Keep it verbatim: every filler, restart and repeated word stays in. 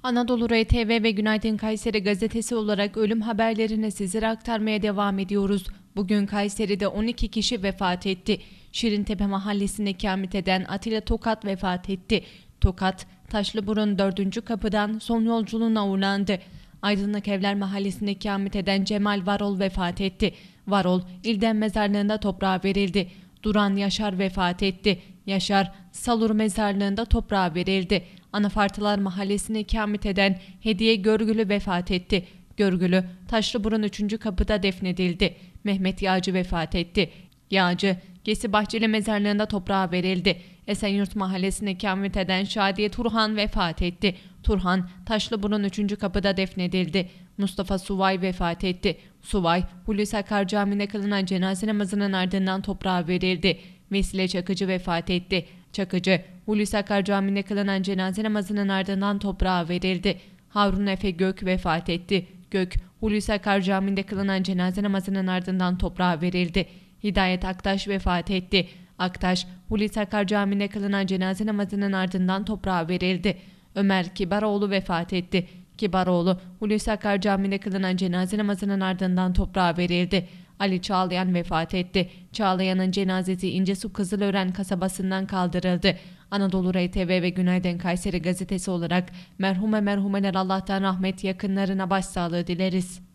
Anadolu R T V ve Günaydın Kayseri gazetesi olarak ölüm haberlerini sizlere aktarmaya devam ediyoruz. Bugün Kayseri'de on iki kişi vefat etti. Şirintepe mahallesinde ikamet eden Atilla Tokat vefat etti. Tokat, Taşlıburun dördüncü kapıdan son yolculuğuna uğurlandı. Aydınlık Evler mahallesinde ikamet eden Cemal Varol vefat etti. Varol, İlden mezarlığında toprağa verildi. Duran Yaşar vefat etti. Yaşar, Salur mezarlığında toprağa verildi. Anafartılar mahallesine ikamet eden Hediye Görgülü vefat etti. Görgülü, Taşlıburun üçüncü kapıda defnedildi. Mehmet Yağcı vefat etti. Yağcı, Gesi Bahçeli mezarlığında toprağa verildi. Esenyurt mahallesine ikamet eden Şadiye Turhan vefat etti. Turhan, Taşlıburun üçüncü kapıda defnedildi. Mustafa Suvay vefat etti. Suvay, Hulusi Akar Camii'nde kılınan cenaze namazının ardından toprağa verildi. Vesile Çakıcı vefat etti. Çakıcı, Hulusi Akar Camii'nde kılınan cenaze namazının ardından toprağa verildi. Harun Efe Gök vefat etti. Gök, Hulusi Akar Camii'nde kılınan cenaze namazının ardından toprağa verildi. Hidayet Aktaş vefat etti. Aktaş, Hulusi Akar Camii'nde kılınan cenaze namazının ardından toprağa verildi. Ömer Kibaroğlu vefat etti. Kibaroğlu, Hulusi Akar Camii'nde kılınan cenaze namazının ardından toprağa verildi. Ali Çağlayan vefat etti. Çağlayan'ın cenazesi İncesu Kızılören kasabasından kaldırıldı. Anadolu R T V ve Günaydın Kayseri gazetesi olarak merhume merhumeler Allah'tan rahmet, yakınlarına başsağlığı dileriz.